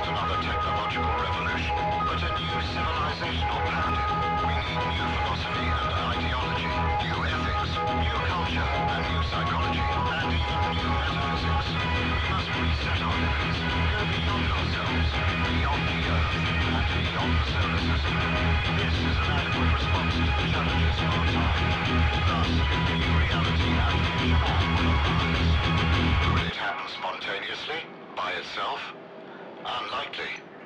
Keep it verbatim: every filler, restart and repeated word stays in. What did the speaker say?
another technological revolution, but a new civilizational paradigm. We need new philosophy and ideology, new ethics, new culture and new psychology, and even new metaphysics. We must reset our limits, go beyond ourselves, beyond the Earth, and beyond the solar system. This is an adequate response to the challenges of our time. Thus, new reality and future man will arise. Will it happen spontaneously? By itself? Unlikely.